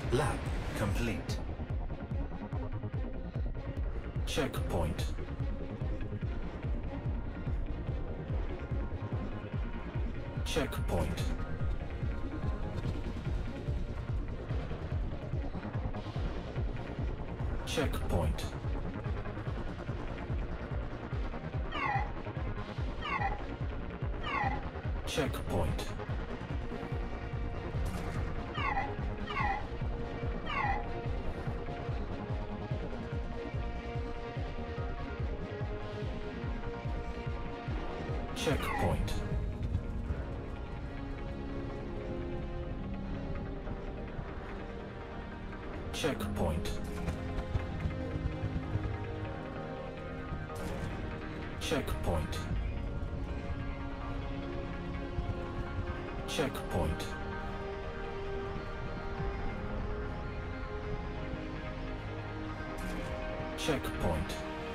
Lab complete. Checkpoint. Checkpoint. Checkpoint. Checkpoint. Checkpoint. Checkpoint. Checkpoint. Checkpoint. Checkpoint.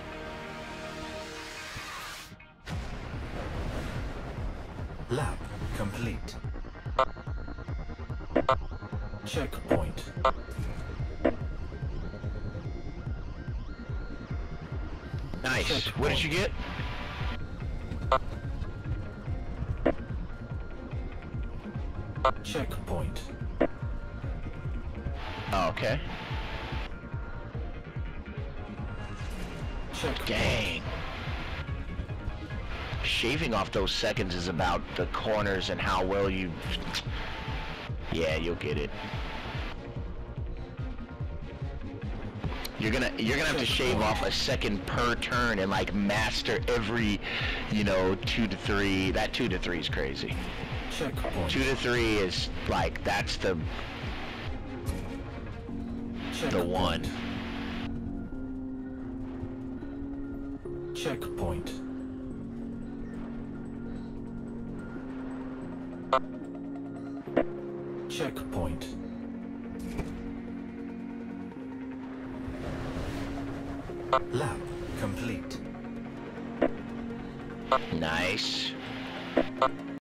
Lab complete. Checkpoint. Nice. Checkpoint. What did you get? Checkpoint. Oh, okay. Checkpoint. Dang. Shaving off those seconds is about the corners and how well you... Yeah, you'll get it. You're gonna have to shave off a second per turn and like master every, 2 to 3. That 2 to 3 is crazy. Checkpoint. 2 to 3 is like, that's the one. Checkpoint. Checkpoint. Lab complete. Nice.